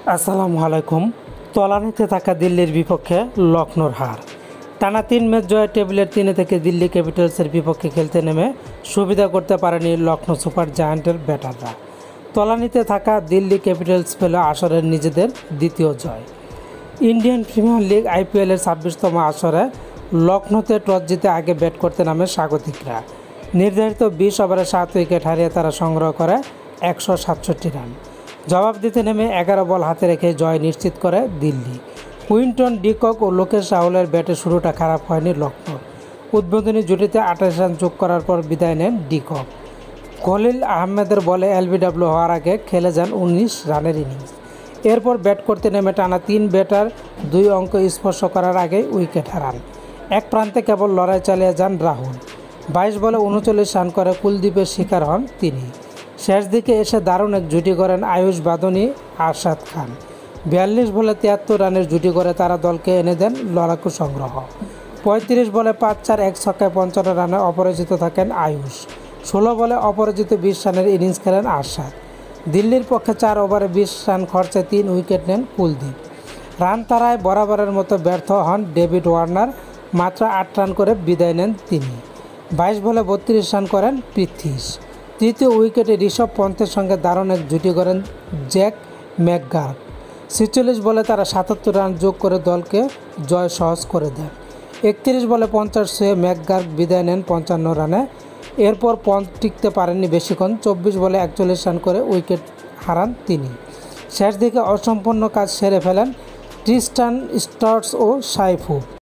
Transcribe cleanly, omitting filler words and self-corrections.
আসসালামু আলাইকুম। তলানিতে থাকা দিল্লির বিপক্ষে লখনৌর হার। টানা 3 ম্যাচ জয়ে টেবিলের 3 থেকে দিল্লি ক্যাপিটালসের বিপক্ষে খেলতে নেমে সুবিধা করতে পারেনি লখনৌ সুপার জায়ান্টের ব্যাটাররা। তলানিতে থাকা দিল্লি ক্যাপিটালস পেল আসরের নিজেদের দ্বিতীয় জয়। ইন্ডিয়ান প্রিমিয়ার লিগ আইপিএলের 26তম আসরে লখনৌতে টস জিতে আগে ব্যাট করতে নামে স্বাগতিকরা। নির্ধারিত 20 ওভারে 7 উইকেট হারিয়ে তারা সংগ্রহ করে 167 রান। জবাব দিতে নেমে 11 বল হাতে রেখে জয় নিশ্চিত করে দিল্লি। কুইন্টন ডিকক ও লোকেশ রাহুলের ব্যাটে শুরুটা খারাপ হয়নি লখনৌর। উদ্বোধনী জুটিতে 28 রান যোগ করার পর বিদায় নেন ডিকক। খলিল আহমেদের বলে এলবিডব্লিউ হওয়ার আগে খেলে যান 19 রানের ইনিংস। এরপর ব্যাট করতে নেমে টানা 3 ব্যাটার 2 অঙ্ক স্পর্শ করার আগেই উইকেট হারান। এক প্রান্তে কেবল লড়াই চালিয়ে যান রাহুল। 22 বলে 39 রান করে কুলদীপের শিকার হন তিনি। শেষ দিকে এসে দারুণ এক জুটি করেন আয়ুষ বাদনী আরশাদ খান। 42 বলে 73 রানের জুটি করে তারা দলকে এনে দেন লড়াকু সংগ্রহ। 35 বলে 5-4 এক ছক্কায় 55 রানে অপরাজিত থাকেন আয়ুষ। 16 বলে অপরাজিত 20 রানের ইনিংস খেলেন আরশাদ। দিল্লির পক্ষে 4 ওভারে 20 রান খরচায় 3 উইকেট নেন কুলদীপ। রান তাড়ায় বরাবরের মতো ব্যর্থ হন ডেভিড ওয়ার্নার। মাত্র 8 রান করে বিদায় নেন তিনি। 22 বলে 32 রান করেন পৃথ্বীশ। তৃতীয় উইকেটে ঋষভ পন্থের সঙ্গে দারুণ এক জুটি করেন জ্যাক ম্যাকগার্ক। 46 বলে তারা 77 রান যোগ করে দলকে জয় সহজ করে দেন। 31 বলে 50 ছুঁয়ে ম্যাকগার্ক বিদায় নেন 55 রানে। এরপর পন্থ টিকতে পারেননি বেশিক্ষণ। 24 বলে 41 রান করে উইকেট হারান তিনি। শেষ দিকে অসম্পূর্ণ কাজ সেরে ফেলেন ট্রিস্টান স্টার্স ও সাইফু।